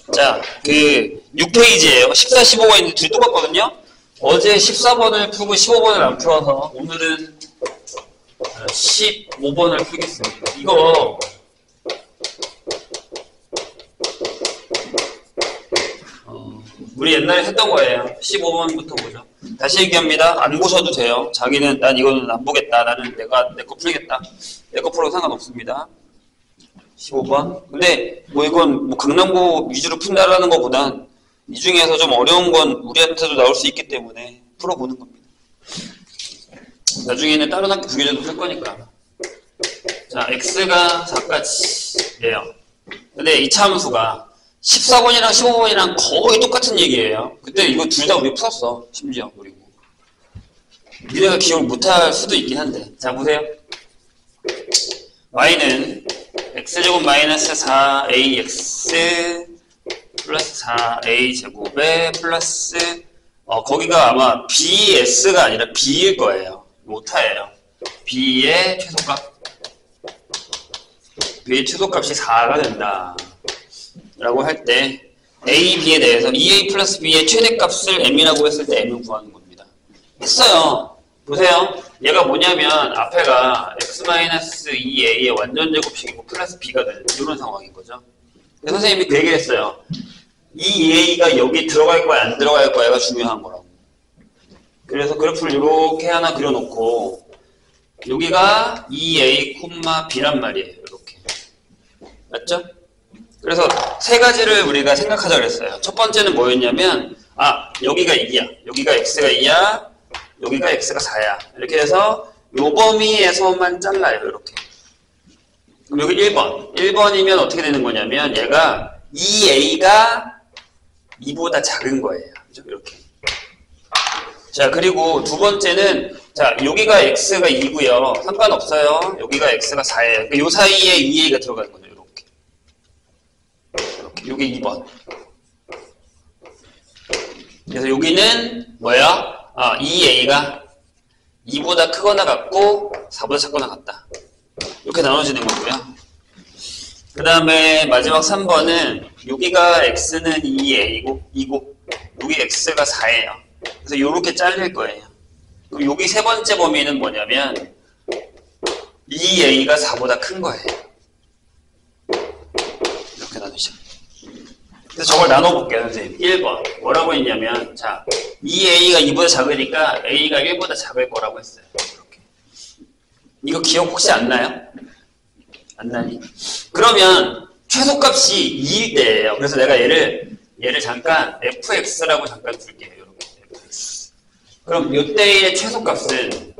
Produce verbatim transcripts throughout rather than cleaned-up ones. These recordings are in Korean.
자, 그 육 페이지에요. 십사, 십오가 있는데 둘이 똑같거든요. 어제 십사 번을 풀고 십오 번을 안 풀어서 오늘은 십오 번을 풀겠습니다. 이거 어, 우리 옛날에 했던 거예요. 십오 번부터 보죠. 다시 얘기합니다. 안 보셔도 돼요. 자기는 난 이거는 안 보겠다. 나는 내가 내 거 풀겠다. 내 거 풀어도 상관없습니다. 십오 번. 근데 뭐 이건 뭐 강남고 위주로 푼다라는 것보단 이 중에서 좀 어려운 건 우리한테도 나올 수 있기 때문에 풀어보는 겁니다. 나중에는 다른 학교 부교재도 풀 거니까. 자, x가 사까지예요. 근데 이 참수가 십사 번이랑 십오 번이랑 거의 똑같은 얘기예요. 그때 이거 둘 다 우리 풀었어. 심지어. 그리고 니네가 기억을 못할 수도 있긴 한데. 자, 보세요. y는 x제곱 마이너스 사 에이엑스 플러스 사 에이 제곱에 플러스 어 거기가 아마 bs가 아니라 b일 거예요. 오타예요. b의 최소값 b의 최소값이 사가 된다 라고 할 때 a, b에 대해서 이 에이 플러스 b의 최대값을 m이라고 했을 때 m을 구하는 겁니다. 했어요. 보세요. 얘가 뭐냐면 앞에가 x-이 에이의 완전 제곱식이고 플러스 b가 되는 이런 상황인 거죠. 선생님이 그 얘기를 했어요. 이 에이가 여기 들어갈 거야 안 들어갈 거야가 중요한 거라고. 그래서 그래프를 이렇게 하나 그려놓고 여기가 이 에이, b란 말이에요. 이렇게. 맞죠? 그래서 세 가지를 우리가 생각하자 그랬어요. 첫 번째는 뭐였냐면 아 여기가 이야 여기가 x가 이야 여기가 x가 사야 이렇게 해서 요 범위에서만 잘라요. 이렇게. 그럼 여기 일 번. 일 번이면 어떻게 되는 거냐면 얘가 이 에이가 이보다 작은 거예요. 그죠? 이렇게. 자, 그리고 두 번째는 자, 여기가 x가 이고요. 상관없어요. 여기가 x가 사예요. 그러니까 요 사이에 이 에이가 들어가는 거죠. 이렇게. 이렇게. 요게 이 번. 그래서 여기는 뭐야? 아, 이 에이가 이보다 크거나 같고 사보다 작거나 같다. 이렇게 나눠지는 거고요. 그 다음에 마지막 삼 번은 여기가 x는 이 에이고 이고 여기 x가 사예요. 그래서 이렇게 잘릴 거예요. 그럼 여기 세 번째 범위는 뭐냐면 이 에이가 사보다 큰 거예요. 이렇게 나누죠. 그래서 저걸 나눠볼게요, 선생님. 일 번. 뭐라고 했냐면, 자, 이 에이가 이보다 작으니까 a가 일보다 작을 거라고 했어요. 이렇게. 이거 기억 혹시 안 나요? 안 나니? 그러면 최소값이 이일 때예요. 그래서 내가 얘를, 얘를 잠깐 에프엑스라고 잠깐 줄게요. 이렇게. 에프엑스. 그럼 이때의 최소값은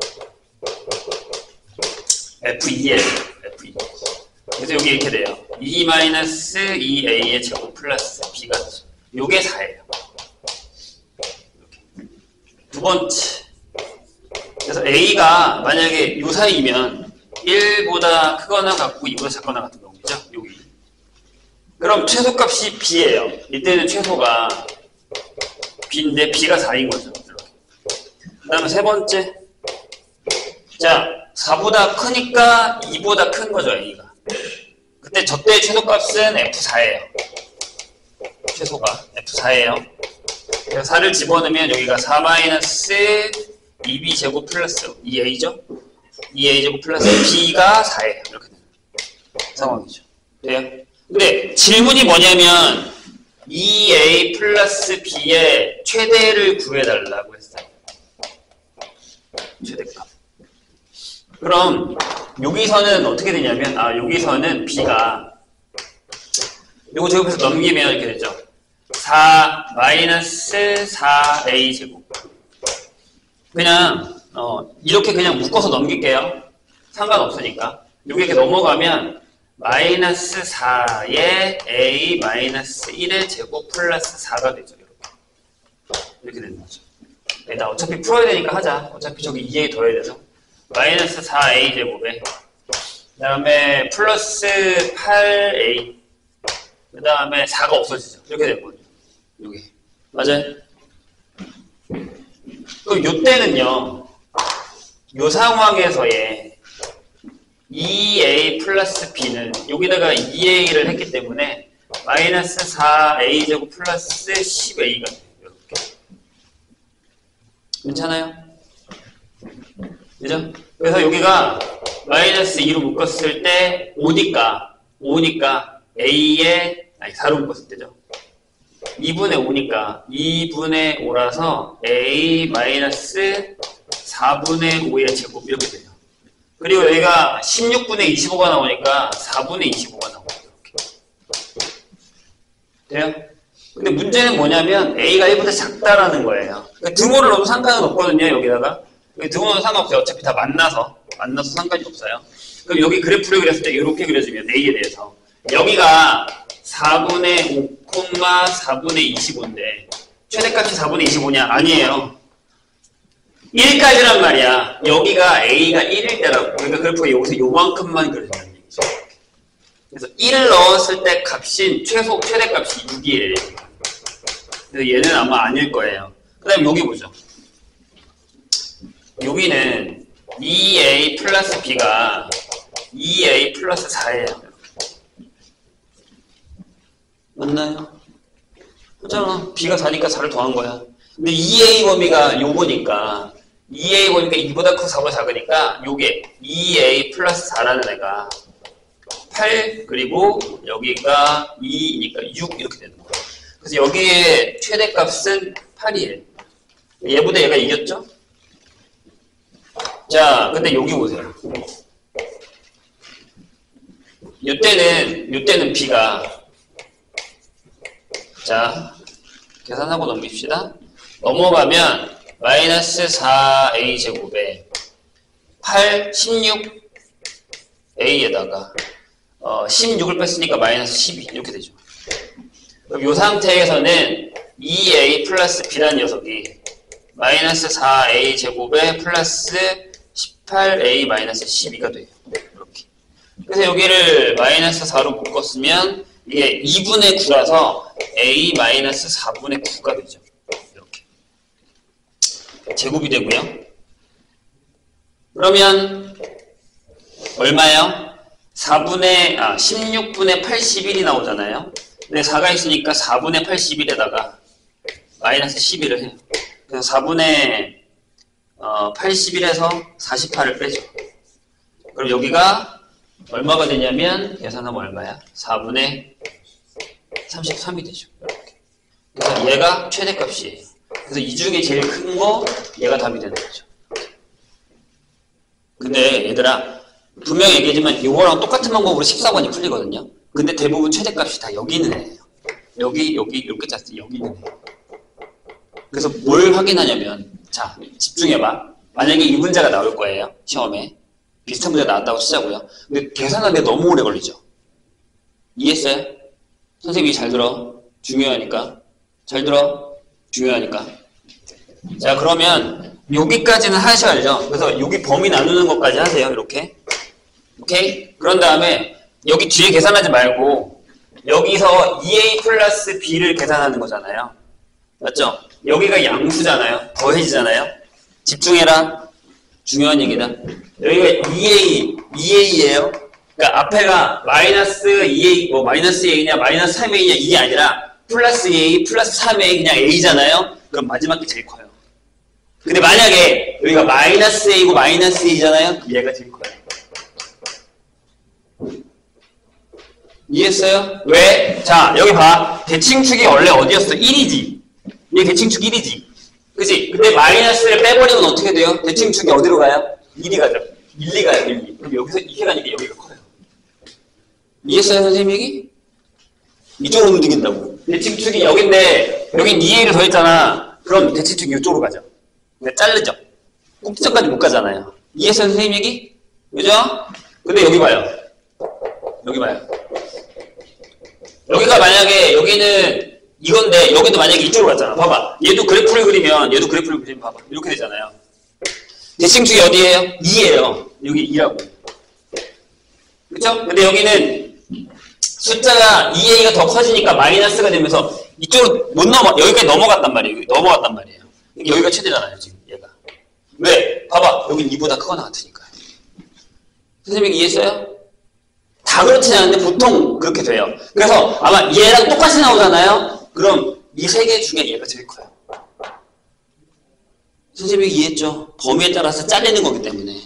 에프이예요. 에프이. 그래서 여기 이렇게 돼요. 이 마이너스 이 에이의 제곱 플러스 b가 요게 사예요. 이렇게. 두 번째. 그래서 a가 만약에 요 사이면 일보다 크거나 같고 이보다 작거나 같은 경우죠. 여기. 그럼 최소값이 b예요. 이때는 최소가 b인데 b가 사인 거죠. 이렇게. 그 다음에 세 번째. 자, 사보다 크니까 이보다 큰 거죠, a가. 그때 저때의 최소값은 에프 사예요. 최소가 에프 사예요. 그래서 사를 집어넣으면 여기가 사 마이너스 이 비 제곱 플러스 이 에이죠? 이 에이 제곱 플러스 b가 사예요. 이렇게 되는 상황이죠. 돼요? 근데 질문이 뭐냐면 이 에이 플러스 b의 최대를 구해달라고 했어요. 최대값. 그럼 여기서는 어떻게 되냐면 아 여기서는 b가 요거 제곱해서 넘기면 이렇게 되죠. 사 마이너스 사 에이 제곱. 그냥 어 이렇게 그냥 묶어서 넘길게요. 상관없으니까. 여기 이렇게 넘어가면 마이너스 사의 a 마이너스 일의 제곱 플러스 사가 되죠. 이렇게. 이렇게 되는 거죠. 네, 나 어차피 풀어야 되니까 하자. 어차피 저기 이 에이 더해야 돼서. 마이너스 사 에이 제곱에 그 다음에 플러스 팔 에이 그 다음에 사가 없어지죠. 이렇게 되거든요. 여기 맞아요? 그럼 요때는요 요 상황에서의 이 에이 플러스 b는 여기다가 이 에이를 했기 때문에 마이너스 사 에이 제곱 플러스 십 에이가 돼요. 이렇게. 괜찮아요? 그죠? 그래서 여기가 마이너스 이로 묶었을 때 오니까 오니까 A에 아니 사로 묶었을 때죠. 이분의 오니까 이분의 오라서 A 마이너스 사분의 오의 제곱 이렇게 돼요. 그리고 여기가 십육분의 이십오가 나오니까 사분의 이십오가 나와요. 이렇게. 돼요? 근데 문제는 뭐냐면 A가 일보다 작다라는 거예요. 그러니까 등호를 넣어도 상관은 없거든요. 여기다가. 등호는 상관없어요. 어차피 다 만나서. 만나서 상관이 없어요. 그럼 여기 그래프를 그렸을 때 이렇게 그려주면 A에 대해서. 여기가 사분의 오, 사분의 이십오인데 최대값이 사분의 이십오냐? 아니에요. 일까지란 말이야. 여기가 A가 일일 때라고. 그러니까 그래프가 여기서 요만큼만 그려준다는 얘기죠. 그래서 일을 넣었을 때 값인 최소 최대값이 육이에요. 그래서 얘는 아마 아닐 거예요. 그 다음에 여기 보죠. 여기는 이 에이 플러스 B가 이 에이 플러스 사예요. 맞나요? 그렇잖아. B가 사니까 사를 더한 거야. 근데 이 에이 범위가 요거니까 이 에이 범위가 이보다 크고 사보다 작으니까 요게 이 에이 플러스 사라는 애가 팔 그리고 여기가 이니까 육 이렇게 되는 거야. 그래서 여기에 최대값은 팔이에요. 얘보다 얘가 이겼죠? 자, 근데 여기 보세요. 요때는 요때는 B가 자, 계산하고 넘깁시다. 넘어가면 마이너스 사 에이 제곱에 팔, 십육 에이에다가 어, 십육을 뺐으니까 마이너스 십이 이렇게 되죠. 그럼 이 상태에서는 이 에이 플러스 B라는 녀석이 마이너스 사 에이 제곱에 플러스 십팔 에이 마이너스 십이가 돼요. 이렇게. 그래서 여기를 마이너스 사로 묶었으면 이게 이분의 구라서 A 마이너스 사분의 구가 되죠. 이렇게. 제곱이 되고요. 그러면 얼마요? 사분의, 아, 십육분의 팔십일이 나오잖아요. 근데 사가 있으니까 사분의 팔십일에다가 마이너스 십일을 해요. 그래서 사분의 어, 팔십일에서 사십팔을 빼죠. 그럼 여기가 얼마가 되냐면 계산하면 얼마야? 사분의 삼십삼이 되죠. 이렇게. 그래서 얘가 최대값이에요. 그래서 이 중에 제일 큰 거 얘가 답이 되는 거죠. 근데 얘들아 분명히 얘기하지만 이거랑 똑같은 방법으로 십사 번이 풀리거든요. 근데 대부분 최대값이 다 여기 있는 애예요. 여기 여기 이렇게 짰을 때 여기 있는 애예요. 그래서 뭘 확인하냐면 자 집중해봐. 만약에 이 문제가 나올 거예요. 시험에. 비슷한 문제가 나왔다고 치자고요. 근데 계산하는데 너무 오래 걸리죠. 이해했어요? 선생님이 잘 들어. 중요하니까. 잘 들어. 중요하니까. 자 그러면 여기까지는 하셔야죠. 그래서 여기 범위 나누는 것까지 하세요. 이렇게. 오케이? 그런 다음에 여기 뒤에 계산하지 말고 여기서 이 에이 플러스 B를 계산하는 거잖아요. 맞죠? 여기가 양수잖아요. 더해지잖아요. 집중해라. 중요한 얘기다. 여기가 이 에이, 이 에이예요. 그러니까 앞에가 마이너스 이 에이, 뭐 마이너스 A냐, 마이너스 삼 에이냐 이게 아니라 플러스 이 에이, 플러스 삼 에이 그냥 A잖아요. 그럼 마지막 게 제일 커요. 근데 만약에 여기가 마이너스 A고 마이너스 A잖아요. 얘가 제일 커요. 이해했어요? 왜? 자 여기 봐. 대칭축이 원래 어디였어? 일이지. 얘 대칭축 일이지. 그치? 근데 마이너스를 빼버리면 어떻게 돼요? 대칭축이 어디로 가요? 일이 가죠. 일이 가요, 일이. 그럼 여기서 이게 가니까 여기가 커요. 이해했어요, 선생님 얘기? 이쪽으로 움직인다고. 대칭축이 여긴데, 여긴 이 에이를 더했잖아. 그럼 대칭축이 이쪽으로 가죠. 근데 자르죠. 꼭지점까지 못 가잖아요. 이해했어요, 선생님 얘기? 그죠? 근데 여기 봐요. 여기 봐요. 여기가 만약에, 여기는 이건데 여기도 만약에 이쪽으로 갔잖아. 봐봐. 얘도 그래프를 그리면 얘도 그래프를 그리면 봐봐. 이렇게 되잖아요. 대칭축이 어디예요? 이예요. 여기 이라고. 그쵸? 근데 여기는 숫자가 이 에이가 더 커지니까 마이너스가 되면서 이쪽으로 못 넘어 여기까지 넘어갔단 말이에요. 여기 넘어갔단 말이에요. 여기가 최대잖아요. 지금 얘가. 왜? 봐봐. 여긴 이보다 크거나 같으니까요. 선생님이 이해했어요? 다 그렇진 않은데 보통 그렇게 돼요. 그래서 아마 얘랑 똑같이 나오잖아요. 그럼 이 세 개 중에 얘가 제일 커요. 선생님이 이해했죠? 범위에 따라서 잘리는 거기 때문에.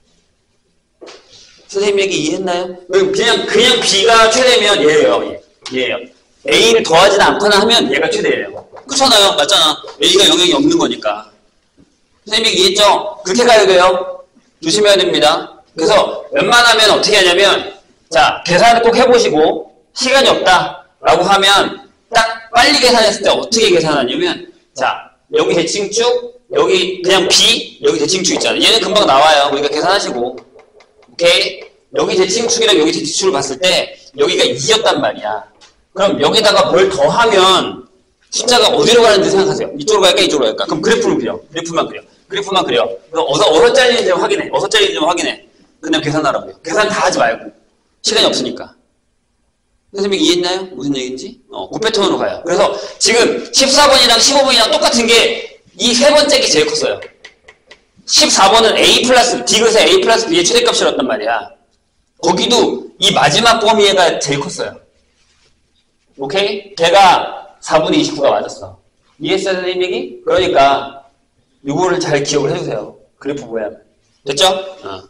선생님 얘기 이해했나요? 그냥 그냥 B가 최대면 얘예요. 얘. 얘예요. A를 더하지는 않거나 하면 얘가 최대예요. 그렇잖아요. 맞잖아. A가 영역이 없는 거니까. 선생님 얘기 이해했죠? 그렇게 가야 돼요. 조심해야 됩니다. 그래서 웬만하면 어떻게 하냐면 자, 계산을 꼭 해보시고 시간이 없다 라고 하면 딱 빨리 계산했을 때 어떻게 계산하냐면 자, 여기 대칭축, 여기 그냥 B, 여기 대칭축 있잖아요. 얘는 금방 나와요. 우리가 계산하시고 오케이? 여기 대칭축이랑 여기 대칭축을 봤을 때 여기가 이였단 말이야. 그럼 여기다가 뭘 더하면 숫자가 어디로 가는지 생각하세요. 이쪽으로 갈까 이쪽으로 갈까? 그럼 그래프를 그려. 그래프만 그려. 그래프만 그려. 그럼 어서, 어서 잘리는지 좀 확인해. 어서 잘리는지 좀 확인해. 그냥 계산하라고요. 계산 다 하지 말고. 시간이 없으니까. 선생님이 이해했나요? 무슨 얘기인지? 어, 그 패턴으로 가요. 그래서 지금 십사 번이랑 십오 번이랑 똑같은 게 이 세 번째 게 제일 컸어요. 십사 번은 A 플러스, 디귿의 A 플러스 B의 최대값이었단 말이야. 거기도 이 마지막 범위가 제일 컸어요. 오케이? 걔가 사분의 이십구가 맞았어. 이해했어요, 선생님 얘기? 그러니까 이거를 잘 기억을 해주세요. 그래프 모양. 됐죠? 어.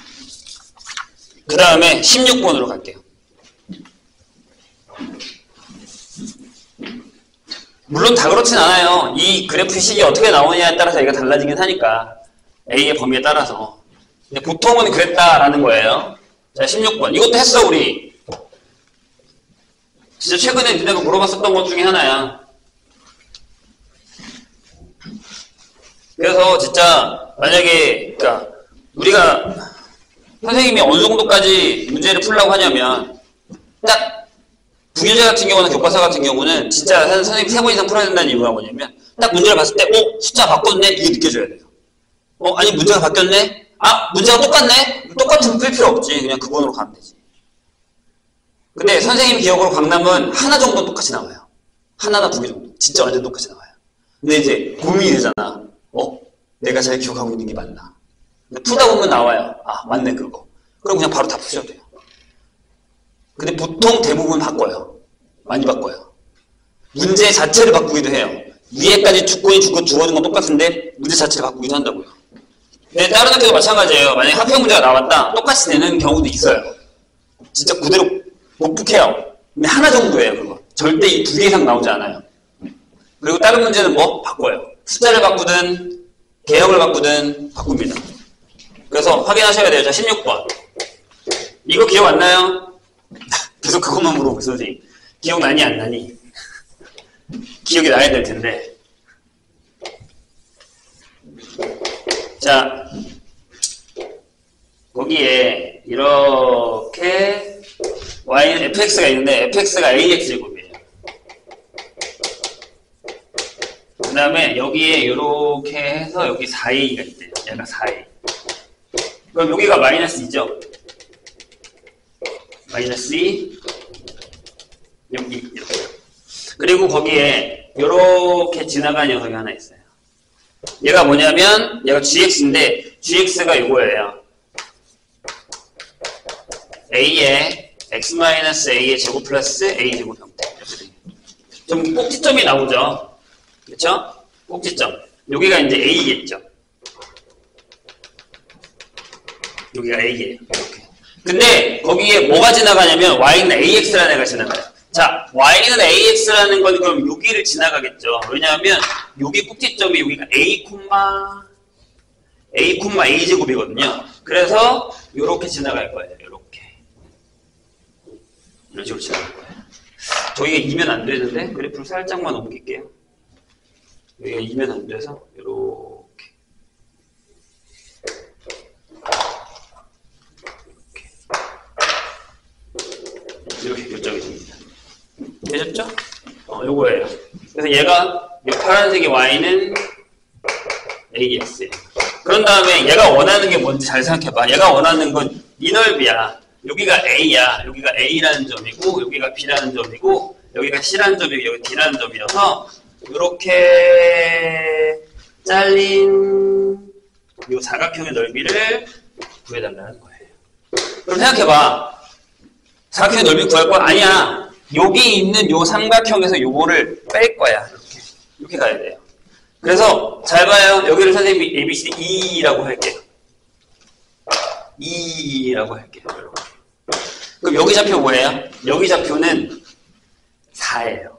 그 다음에 십육 번으로 갈게요. 물론 다 그렇진 않아요. 이 그래프 식이 어떻게 나오느냐에 따라서 얘가 달라지긴 하니까. A의 범위에 따라서. 근데 보통은 그랬다라는 거예요. 자, 십육 번. 이것도 했어, 우리. 진짜 최근에 니네가 물어봤었던 것 중에 하나야. 그래서 진짜 만약에 그러니까 우리가 선생님이 어느 정도까지 문제를 풀라고 하냐면 딱 부교재 같은 경우는 교과서 같은 경우는 진짜 선생님 세 번 이상 풀어야 된다는 이유가 뭐냐면 딱 문제를 봤을 때 어? 숫자 바꿨네? 이게 느껴져야 돼요. 어? 아니 문제가 바뀌었네? 아? 문제가 똑같네? 똑같으면 풀 필요 없지. 그냥 그 번호로 가면 되지. 근데 선생님 기억으로 강남은 하나 정도 똑같이 나와요. 하나나 두 개 정도. 진짜 완전 똑같이 나와요. 근데 이제 고민이 되잖아. 어? 내가 잘 기억하고 있는 게 맞나? 근데 풀다 보면 나와요. 아 맞네 그거. 그럼 그냥 바로 다 푸셔도 돼요. 근데 보통 대부분 바꿔요. 많이 바꿔요. 문제 자체를 바꾸기도 해요. 위에까지 주권이 주고 주어진 건 똑같은데 문제 자체를 바꾸기도 한다고요. 근데 다른 학교도 마찬가지예요. 만약에 합격 문제가 나왔다. 똑같이 내는 경우도 있어요. 진짜 그대로 복붙해요. 근데 하나 정도예요 그거. 절대 이 두 개 이상 나오지 않아요. 그리고 다른 문제는 뭐? 바꿔요. 숫자를 바꾸든 개혁을 바꾸든 바꿉니다. 그래서 확인하셔야 돼요. 자, 십육 번. 이거 기억 안 나요? 계속 그것만 물어보고 선생님. 기억나니 안 나니? 기억이 나야 될 텐데. 자, 거기에 이렇게 y는 fx가 있는데 fx가 ax제곱이에요. 그 다음에 여기에 이렇게 해서 여기 사 에이가 있대요. 얘가 사 에이. 그럼 여기가 마이너스 이죠? 마이너스 이, 여기 이렇게. 그리고 거기에 이렇게 지나간 녀석이 하나 있어요. 얘가 뭐냐면 얘가 gx인데 gx가 이거예요. a의 x-a의 제곱 플러스 a 제곱 형태. 좀 꼭지점이 나오죠. 그렇죠? 꼭지점. 여기가 이제 a겠죠. 여기가 a예요. 이렇게. 근데 거기에 뭐가 지나가냐면 y는 ax라는 애가 지나가요. 자, y는 ax라는 건 그럼 여기를 지나가겠죠. 왜냐하면 여기 꼭지점이 여기가 a, a, a 제곱이거든요. 그래서 이렇게 지나갈 거예요. 이렇게. 이런 식으로 지나갈 거예요. 저기가 이면 안 되는데 그래프를 살짝만 옮길게요. 여기가 이면 안 돼서 이렇게. 이렇게 결정이 됩니다. 되셨죠? 어, 요거예요. 그래서 얘가, 이 파란색의 y는 ax예요. 그런 다음에 얘가 원하는 게 뭔지 잘 생각해봐. 얘가 원하는 건 이 넓이야. 여기가 a야. 여기가 a라는 점이고, 여기가 b라는 점이고, 여기가 c라는 점이고, 여기 d라는 점이어서, 이렇게 잘린 이 사각형의 넓이를 구해달라는 거예요. 그럼 생각해봐. 사각형의 넓이 구할 거야? 아니야. 여기 있는 요 삼각형에서 요거를 뺄 거야. 이렇게. 이렇게 가야 돼요. 그래서 잘 봐요. 여기를 선생님이 A, B, C, E라고 할게요. E라고 할게요. 그럼 여기 좌표 뭐예요? 여기 좌표는 사예요.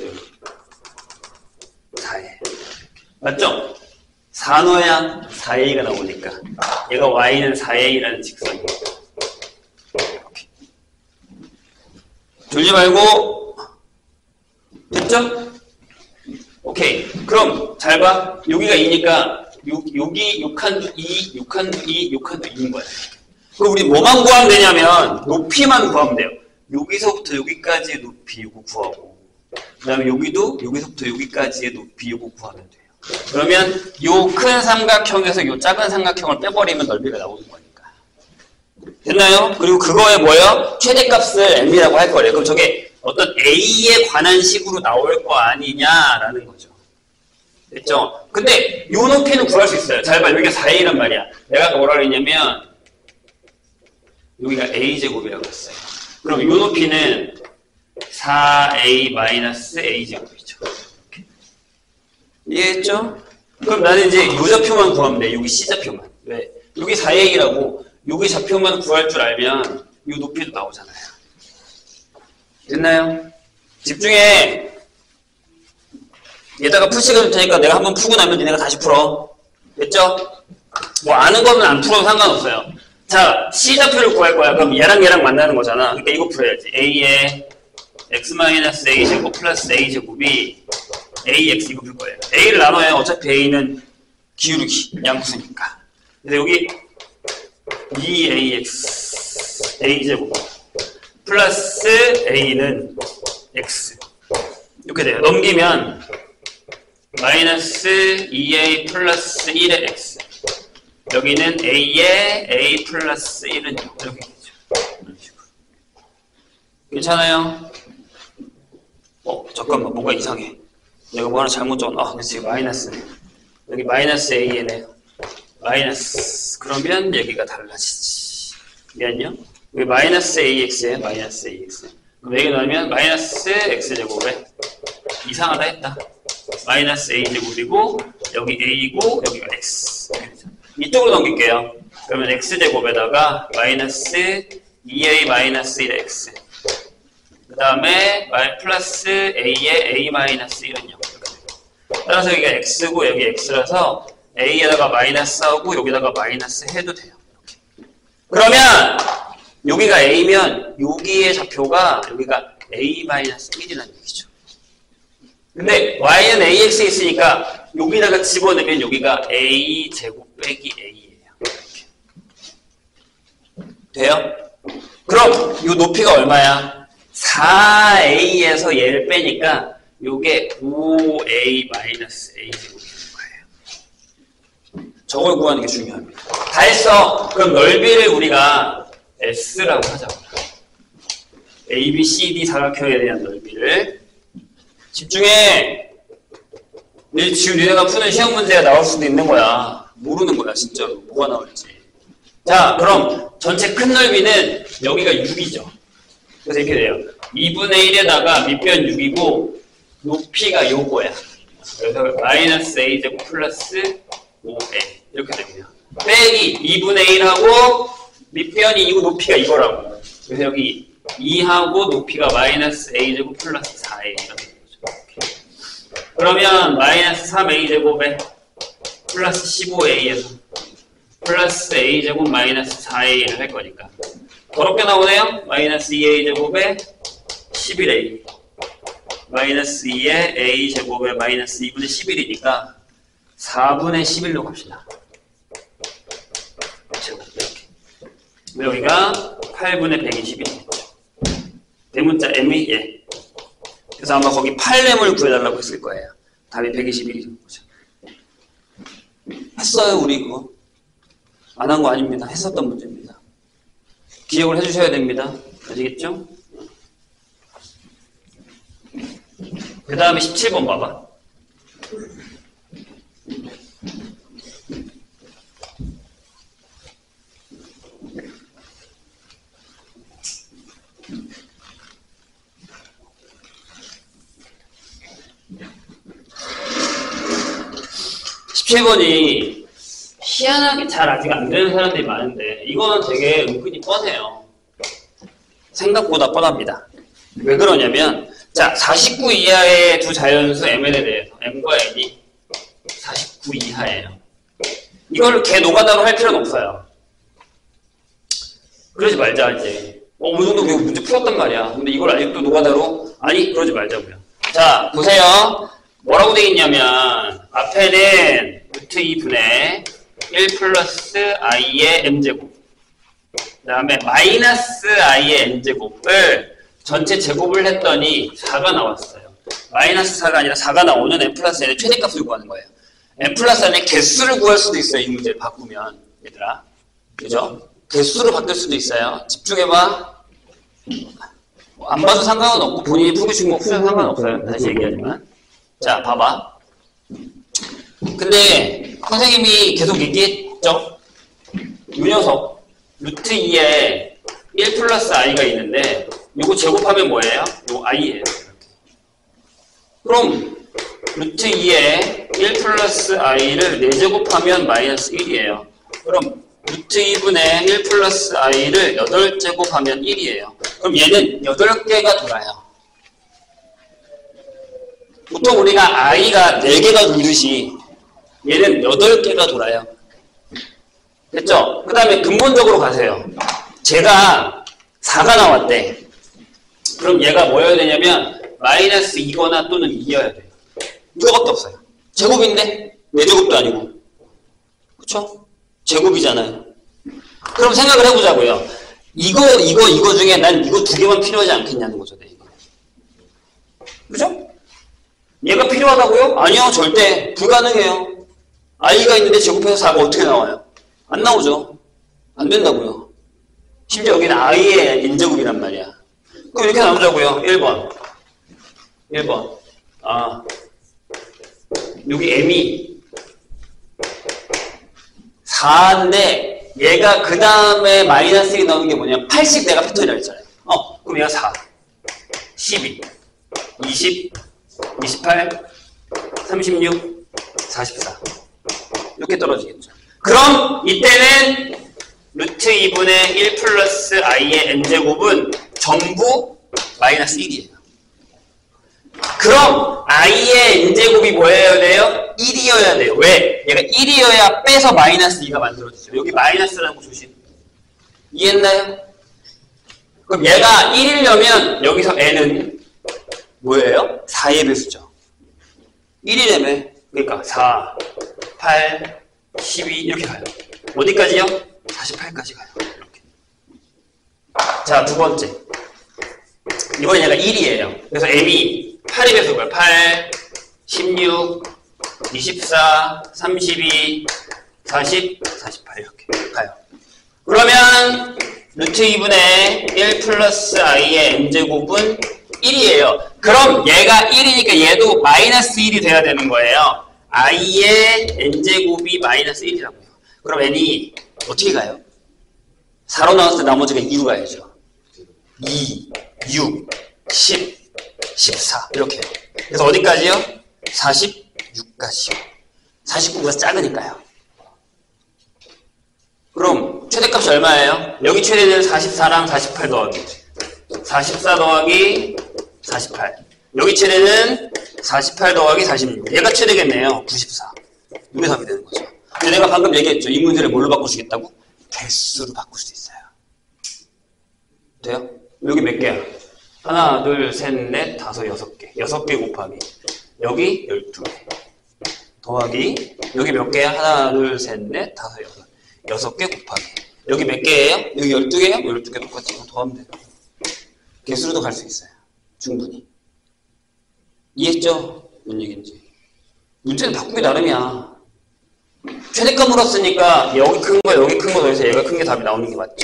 사예요. 맞죠? 사 넣어야 사 에이가 나오니까 얘가 Y는 사 에이라는 직선이에요. 졸지 말고 됐죠? 오케이. 그럼 잘 봐. 여기가 이니까 요, 여기 육 칸도 이, 육 칸도 이, 육 칸도 이인 거야. 그럼 우리 뭐만 구하면 되냐면 높이만 구하면 돼요. 여기서부터 여기까지의 높이 이거 구하고 그 다음에 여기도 여기서부터 여기까지의 높이 이거 구하면 돼요. 그러면 요 큰 삼각형에서 요 작은 삼각형을 빼버리면 넓이가 나오는 거니까. 됐나요? 그리고 그거에 뭐예요? 최대값을 M이라고 할 거예요. 그럼 저게 어떤 A에 관한 식으로 나올 거 아니냐라는 거죠. 됐죠? 근데 요 높이는 구할 수 있어요. 잘 봐. 여기가 사 에이란 말이야. 내가 아까 뭐라 그랬냐면 여기가 A제곱이라고 했어요. 그럼 요 높이는 사 에이 마이너스 A제곱이죠. 이해했죠? 그럼 나는 이제 요 좌표만 구하면 돼. 여기 C좌표만. 왜? 여기 사 에이라고 여기 좌표만 구할 줄 알면 요 높이도 나오잖아요. 됐나요? 집중해. 얘다가 풀 시간 줄 테니까 내가 한번 풀고 나면 니네가 다시 풀어. 됐죠? 뭐 아는 거는 안 풀어도 상관없어요. 자, C좌표를 구할 거야. 그럼 얘랑 얘랑 만나는 거잖아. 그러니까 이거 풀어야지. A에 x-A 제곱 플러스 A 제곱이 에이엑스 이거 풀 거예요. A를 나눠야 어차피 A는 기울기, 양수니까. 그래서 여기 이 에이엑스 A 제곱 플러스 A는 X 이렇게 돼요. 넘기면 마이너스 이 에이 플러스 일의 X 여기는 A에 A 플러스 일은 영 이렇게 되죠. 이런 식으로. 괜찮아요? 어 잠깐만 뭔가 이상해. 내가 뭐 하나 잘못 적었나? 아 그치 마이너스네. 여기 마이너스 A에네요. 마이너스 그러면 여기가 달라지지. 미안요? 여기 마이너스 에이엑스에 마이너스 에이엑스 그럼 여기 넣으면 마이너스 X제곱에 이상하다 했다. 마이너스 A제곱이고 여기 A고 여기가 X 이쪽으로 넘길게요. 그러면 X제곱에다가 마이너스 이 에이 마이너스 일 X 그 다음에 플러스 A에 A 마이너스 일은 영 따라서 여기가 X고 여기 X라서 A에다가 마이너스 하고 여기다가 마이너스 해도 돼요. 이렇게. 그러면 여기가 A면 여기의 좌표가 여기가 A 마이너스 일이라는 얘기죠. 근데 Y는 에이엑스에 있으니까 여기다가 집어넣으면 여기가 A 제곱 빼기 A예요. 이렇게. 돼요? 그럼 이 높이가 얼마야? 사 에이에서 얘를 빼니까 요게 오 에이 마이너스 A 제곱이 되는 거예요. 저걸 구하는 게 중요합니다. 다 했어. 그럼 넓이를 우리가 S라고 하자고. A, B, C, D 사각형에 대한 넓이를 집중해. 지금 니네가 푸는 시험 문제가 나올 수도 있는 거야. 모르는 거야 진짜로. 뭐가 나올지. 자 그럼 전체 큰 넓이는 여기가 육이죠. 그래서 이렇게 돼요. 이분의 일에다가 밑변 육이고 높이가 요거야. 그래서 마이너스 A제곱 플러스 오 에이 이렇게 됩니다. 빼기 이분의 일하고 밑변이 이거 높이가 이거라고. 그래서 여기 이하고 높이가 마이너스 A제곱 플러스 사 에이 이렇게 되는 거죠. 그러면 마이너스 삼 에이 제곱에 플러스 십오 에이에서 플러스 A제곱 마이너스 사 에이를 할 거니까 더럽게 나오네요. 마이너스 이 에이 제곱에 십일 에이 마이너스 이에 A 제곱에 마이너스 이분의 십일이니까 사분의 십일로 갑시다. 제곱 이렇게. 여기가 팔분의 백이십일이겠죠. 대문자 M이 예. 그래서 아마 거기 팔 렘을 구해달라고 했을 거예요. 답이 백이십일이 된 거죠. 했어요 우리 그거. 안 한 거 아닙니다. 했었던 문제입니다. 기억을 해주셔야 됩니다. 아시겠죠? 그 다음에 십칠 번 봐봐. 십칠 번이 희한하게 잘 아직 안 되는 사람들이 많은데 이거는 되게 은근히 뻔해요. 생각보다 뻔합니다. 왜 그러냐면 자 사십구 이하의 두 자연수 mn에 대해서 m과 n이 사십구 이하예요. 이거를 개 노가다로 할 필요는 없어요. 그러지 말자 이제. 어, 어느 정도 문제 풀었단 말이야. 근데 이걸 아직도 노가다로 아니 그러지 말자고요. 자 보세요. 뭐라고 돼 있냐면 앞에는 루트 이분의 일 플러스 i의 m제곱 그 다음에 마이너스 i의 n제곱을 전체 제곱을 했더니 사가 나왔어요. 마이너스 사가 아니라 사가 나오는 n 플러스 n의 최대값을 구하는 거예요. n 플러스 n의 개수를 구할 수도 있어요. 이 문제를 바꾸면 얘들아. 그죠? 개수로 바뀔 수도 있어요. 집중해봐. 안 봐도 상관은 없고 본인이 풀고 싶은 거 풀면 상관없어요. 다시 얘기하지만. 자 봐봐. 근데 선생님이 계속 얘기했죠? 이 녀석 루트 이에 일 플러스 i가 있는데 이거 제곱하면 뭐예요? 이거 i예요. 그럼 루트 이에 일 플러스 i를 네 제곱하면 마이너스 일이에요. 그럼 루트 이분의 일 플러스 i를 여덟 제곱하면 일이에요. 그럼 얘는 여덟 개가 돌아요. 보통 우리가 i가 네 개가 돌듯이 얘는 여덟 개가 돌아요. 됐죠? 그 다음에 근본적으로 가세요. 제가 사가 나왔대. 그럼 얘가 뭐여야 되냐면 마이너스 이거나 또는 이여야 돼요. 이거밖에 없어요. 제곱인데 네 제곱도 아니고. 그쵸? 제곱이잖아요. 그럼 생각을 해보자고요. 이거 이거 이거 중에 난 이거 두 개만 필요하지 않겠냐는 거죠. 네, 이거. 그죠? 얘가 필요하다고요? 아니요. 절대 불가능해요. i가 있는데 제곱해서 사가 어떻게 나와요? 안 나오죠. 안 된다고요. 심지어 여기는 i의 n제곱이란 말이야. 그럼 이렇게 나누자고요. 일 번. 일 번. 아. 여기 m이 사인데 얘가 그 다음에 마이너스 일 나오는 게 뭐냐면 팔십 내가 패턴이라고 했잖아요. 어. 그럼 얘가 사. 십이. 이십. 이십팔. 삼십육. 사십사. 이렇게 떨어지겠죠. 그럼 이때는 루트 이분의 일 플러스 i의 n제곱은 전부 마이너스 일이에요. 그럼 i의 n제곱이 뭐여야 돼요? 일이어야 돼요. 왜? 얘가 일이어야 빼서 마이너스 이가 만들어지죠. 여기 마이너스라는 거 조심. 이해했나요? 그럼 얘가 일이려면 여기서 n은 뭐예요? 사의 배수죠. 일이라며. 그러니까 사, 팔, 십이 이렇게 가요. 어디까지요? 사십팔까지 가요. 이렇게. 자, 두 번째. 이번 얘가 일이에요. 그래서 m이 팔이 배수고요. 팔, 십육, 이십사, 삼십이, 사십, 사십팔 이렇게 가요. 그러면 루트 이분의 일 플러스 i의 n제곱은 일이에요. 그럼 얘가 일이니까 얘도 마이너스 일이 돼야 되는 거예요. i의 n제곱이 마이너스 일이라고요. 그럼 n이 어떻게 가요? 사로 나왔을 때 나머지가 이로 가야죠. 이, 육, 십, 십사 이렇게. 그래서 어디까지요? 사십육까지요. 사십구보다 작으니까요. 그럼 최대값이 얼마예요? 여기 최대는 사십사랑 사십팔 더하기 사십사 더하기 사십팔. 여기 최대는 사십팔 더하기 사십육. 얘가 최대겠네요. 구십사. 이게 답이 되는 거죠. 근데 내가 방금 얘기했죠. 이 문제를 뭘로 바꾸시겠다고? 개수로 바꿀 수 있어요. 돼요? 여기 몇 개야? 하나, 둘, 셋, 넷, 다섯, 여섯 개. 여섯 개 곱하기. 여기 열두 개. 더하기. 여기 몇 개야? 하나, 둘, 셋, 넷, 다섯, 여섯. 여섯 개 곱하기. 여기 몇 개예요? 여기 열두 개요? 열두 개 똑같이 더하면 돼요. 개수로도 갈 수 있어요. 충분히. 이해했죠? 뭔 얘기인지. 문제는 바꾸기 나름이야. 최대값 물었으니까 여기 큰 거 여기 큰 거 더해서 얘가 큰 게 답이 나오는 게 맞죠.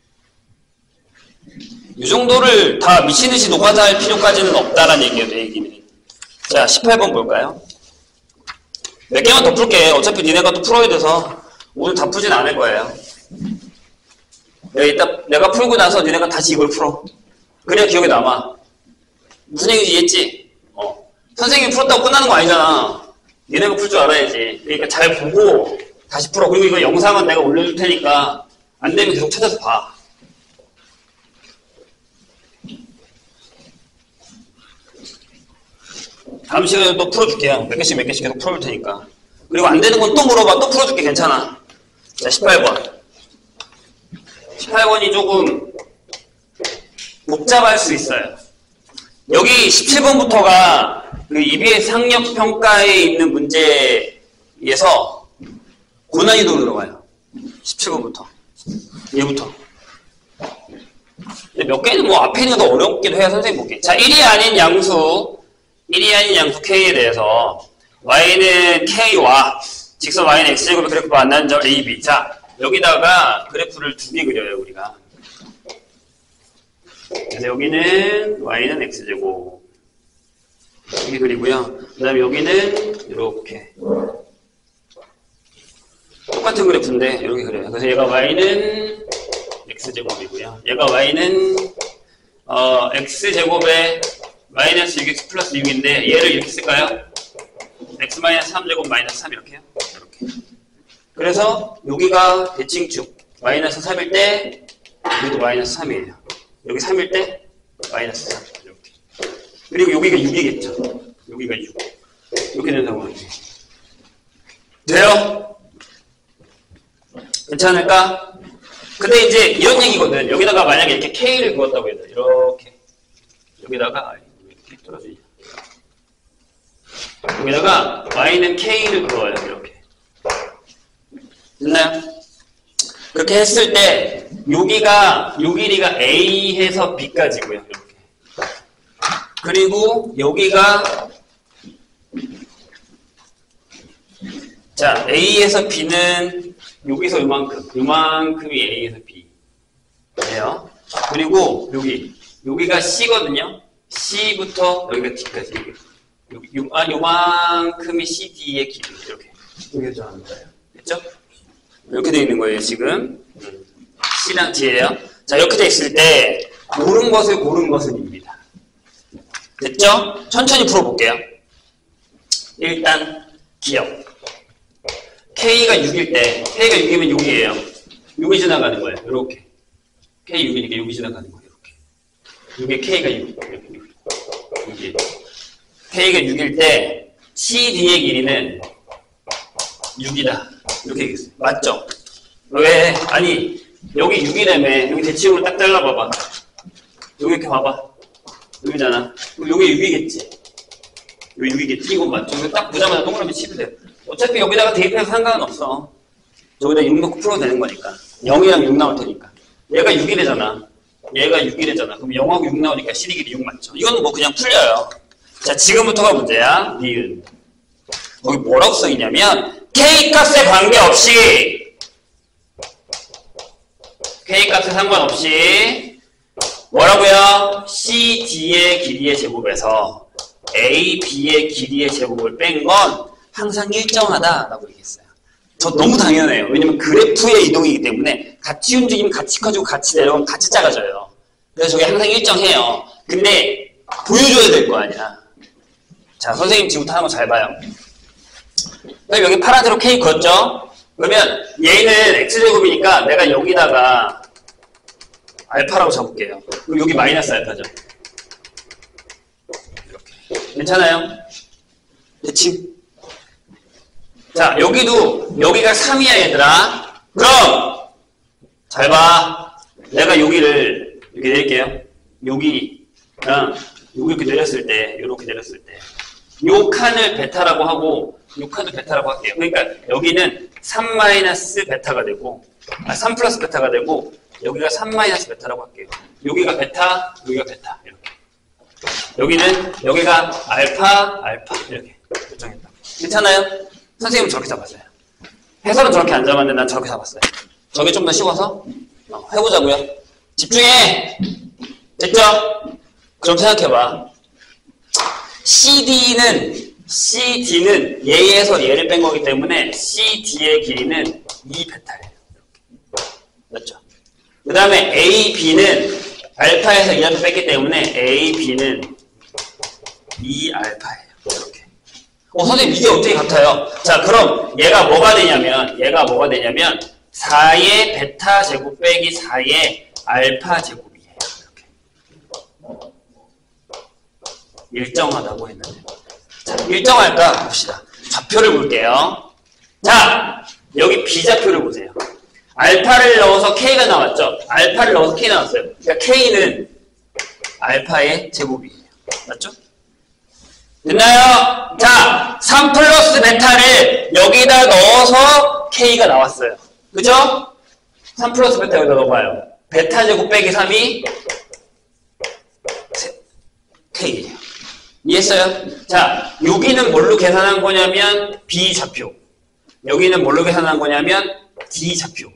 이 정도를 다 미친듯이 노가다 할 필요까지는 없다라는 얘기예요. 내 얘기는. 자, 십팔 번 볼까요? 몇 개만 더 풀게. 어차피 니네가 또 풀어야 돼서 오늘 다 풀진 않을 거예요. 내가 이따 내가 풀고 나서 니네가 다시 이걸 풀어. 그래야 기억에 남아. 무슨 얘기인지 이해했지? 어. 선생님이 풀었다고 끝나는 거 아니잖아. 니네가 풀 줄 알아야지. 그러니까 잘 보고 다시 풀어. 그리고 이거 영상은 내가 올려줄 테니까 안 되면 계속 찾아서 봐. 다음 시간에 또 풀어줄게요. 몇 개씩 몇 개씩 계속 풀어줄 테니까. 그리고 안 되는 건 또 물어봐. 또 풀어줄게. 괜찮아. 자, 십팔 번. 십팔 번이 조금 복잡할 수 있어요. 여기 십칠 번부터가 그 이비에스 학력평가에 있는 문제에서 고난이도로 들어가요. 십칠 번부터. 얘부터. 근데 몇 개는 뭐 앞에 있는 게 더 어렵기도 해요. 선생님 볼게. 자, 일이 아닌 양수, 일이 아닌 양수 K에 대해서 Y는 K와 직선 Y는 X제곱의 그래프가 만나는 점 A, B. 자, 여기다가 그래프를 두 개 그려요, 우리가. 그래서 여기는 Y는 X제곱. 이렇게 그리고요. 그 다음에 여기는 이렇게. 똑같은 그래프인데, 이렇게 그려요. 그래서 얘가 Y는 X제곱이고요. 얘가 Y는, 어, X제곱에 마이너스 육 엑스 플러스 육인데, 얘를 이렇게 쓸까요? X 마이너스 삼 제곱 마이너스 삼 이렇게요. 이렇게. 그래서 여기가 대칭축 마이너스 삼일 때 여기도 마이너스 삼이에요. 여기 삼일 때 마이너스 삼 이렇게. 그리고 여기가 육이겠죠. 여기가 육. 이렇게 된 상황이에요. 돼요? 괜찮을까? 근데 이제 이런 얘기거든. 여기다가 만약에 이렇게 K를 그었다고 해도 이렇게 여기다가 이렇게 떨어지냐. 여기다가 Y는 K를 그어요. 이렇게. 됐나요? 그렇게 했을 때 여기가 요 길이가 A에서 B까지고요. 이렇게. 그리고 여기가 자 A에서 B는 여기서 요만큼 요만큼이 A에서 B예요. 그리고 여기 여기가 C거든요. C부터 여기가 D까지. 여기, 요, 아, 요만큼이 씨 디의 길이 이렇게 이렇게 정하는 거예요. 됐죠? 이렇게 되어 있는 거예요, 지금. C랑 D예요. 자, 이렇게 되어 있을 때 고른 것을 고른 것은입니다. 됐죠? 천천히 풀어볼게요. 일단 기억. K가 육일 때 K가 육이면 육이에요. 육이 지나가는 거예요. 이렇게. K 육이니까 육이 지나가는 거예요. 이렇게. 육에 K가 육. 이렇게 육이에요. K가 육일 때 씨 디의 길이는 육이다. 이렇게 얘기했어요. 맞죠? 왜? 아니 여기 육이라며. 여기 대칭으로 딱 잘라봐봐. 여기 이렇게 봐봐. 여기잖아. 그럼 여기 육이겠지. 여기 육이겠지. 이건 맞죠? 이거 딱 보자마자 동그라미 치면 돼요. 어차피 여기다가 대입해서 상관은 없어. 저기다 육 넣고 풀어도 되는 거니까. 영이랑 육 나올 테니까. 얘가 육이래잖아. 얘가 육이래잖아. 그럼 영하고 육 나오니까 씨 디 길이 육 맞죠? 이건 뭐 그냥 풀려요. 자, 지금부터가 문제야. 니은. 거기 뭐라고 써있냐면 K 값에 관계없이 K 값에 상관없이 뭐라고요? 씨 디의 길이의 제곱에서 A, B의 길이의 제곱을 뺀 건 항상 일정하다라고 얘기했어요. 저 너무 당연해요. 왜냐면 그래프의 이동이기 때문에 같이 움직이면 같이 커지고 같이 내려가면 같이 작아져요. 그래서 저게 항상 일정해요. 근데 보여줘야 될 거 아니야. 자, 선생님 지금부터 하는 거 잘 봐요. 그럼 여기 파란색으로 K 그었죠? 그러면 얘는 X제곱이니까 내가 여기다가 알파라고 잡을게요. 그럼 여기 마이너스 알파죠. 이렇게. 괜찮아요? 대칭. 자, 여기도 여기가 삼이야 얘들아. 그럼 잘 봐. 내가 여기를 이렇게 내릴게요. 여기 어, 여기 이렇게 내렸을 때 이렇게 내렸을 때 요 칸을 베타라고 하고 요 칸을 베타라고 할게요. 그러니까 여기는 삼 마이너스 베타가 되고 아, 삼 플러스 베타가 되고 여기가 삼 마이너스 베타라고 할게요. 여기가 베타, 여기가 베타 이렇게. 여기는 여기가 알파, 알파 이렇게 결정했다. 괜찮아요? 선생님은 저렇게 잡았어요. 해설은 저렇게 안 잡았는데 난 저렇게 잡았어요. 저게 좀 더 쉬워서 어, 해보자고요. 집중해! 됐죠? 그럼 생각해봐. 씨디는 씨디는 얘에서 얘를 뺀 거기 때문에 씨디의 길이는 이 베타예요. 맞죠? 그 다음에 에이비는 알파에서 이 알파 뺐기 때문에 에이비는 이 알파예요. 이렇게. 어, 선생님, 이게 어떻게 같아요? 자, 그럼 얘가 뭐가 되냐면, 얘가 뭐가 되냐면, 사의 베타 제곱 빼기 사의 알파 제곱이에요. 이렇게. 일정하다고 했는데. 자, 일정할까? 봅시다. 좌표를 볼게요. 자, 여기 B좌표를 보세요. 알파를 넣어서 K가 나왔죠? 알파를 넣어서 K 나왔어요. 그러니까 K는 알파의 제곱이에요. 맞죠? 됐나요? 자, 삼 플러스 베타를 여기다 넣어서 K가 나왔어요. 그죠? 삼 플러스 베타 여기다 넣어봐요. 베타 제곱 빼기 삼이 K예요. 이해했어요? 자, 여기는 뭘로 계산한 거냐면 B좌표. 여기는 뭘로 계산한 거냐면 D좌표.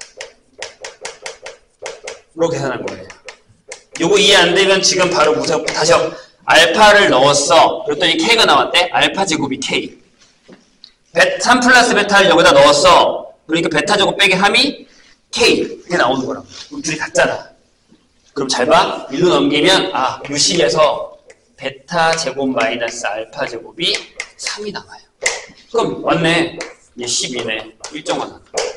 로 계산한 거예요. 요거 이해 안 되면 지금 바로 보세요. 다시 알파를 넣었어. 그랬더니 K가 나왔대. 알파 제곱이 K. 삼 플러스 베타를 여기다 넣었어. 그러니까 베타 제곱 빼기 삼이 K. 이렇게 나오는 거라고. 그럼 둘이 같잖아. 그럼 잘 봐. 일로 넘기면 아, 요 식에서 베타 제곱 마이너스 알파 제곱이 삼이 나와요. 그럼 맞네. 얘 십이네. 일정하다.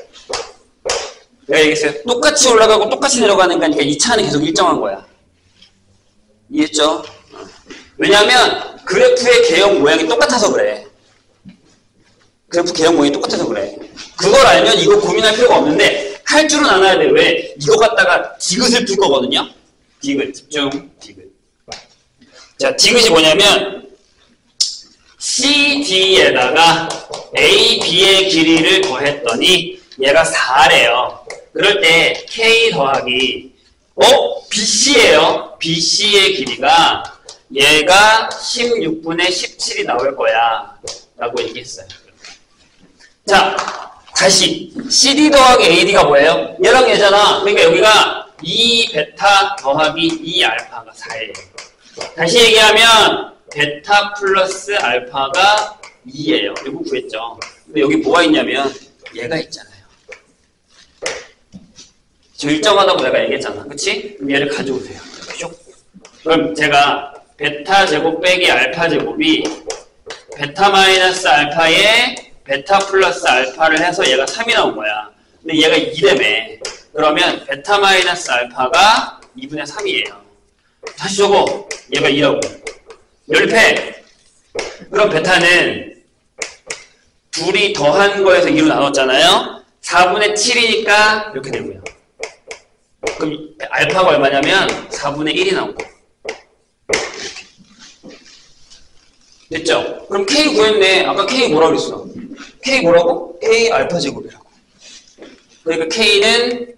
내가 얘기했어요. 똑같이 올라가고 똑같이 내려가는 거니까 이 차는 계속 일정한 거야. 이해했죠? 왜냐하면 그래프의 개형 모양이 똑같아서 그래. 그래프 개형 모양이 똑같아서 그래. 그걸 알면 이거 고민할 필요가 없는데 할 줄은 알아야 돼. 왜? 이거 갖다가 디귿을 풀 거거든요. 디귿. 집중. 디귿. 자, 디귿이 뭐냐면 씨디에다가 에이비의 길이를 더했더니 얘가 사래요. 그럴 때 K 더하기 어? 비씨예요. 비씨의 길이가 얘가 십육분의 십칠이 나올 거야 라고 얘기했어요. 자, 다시 씨디 더하기 에이디가 뭐예요? 얘랑 얘잖아. 그러니까 여기가 이 베타 더하기 이 알파가 사예요. 다시 얘기하면 베타 플러스 알파가 이예요. 이거 구했죠. 근데 여기 뭐가 있냐면 얘가 있잖아요. 저 일정하다고 내가 얘기했잖아. 그치? 그럼 얘를 가져오세요. 그럼 제가 베타 제곱 빼기 알파 제곱이 베타 마이너스 알파에 베타 플러스 알파를 해서 얘가 삼이 나온 거야. 근데 얘가 이라며. 그러면 베타 마이너스 알파가 이분의 삼이에요. 다시 적어. 얘가 이라고. 연립해. 그럼 베타는 둘이 더한 거에서 이로 나눴잖아요. 사분의 칠이니까 이렇게 되고요. 그럼 알파가 얼마냐면 사분의 일이 나온 거. 됐죠? 그럼 K 구했네. 아까 K 뭐라고 그랬어? K 뭐라고? K 알파 제곱이라고. 그러니까 K는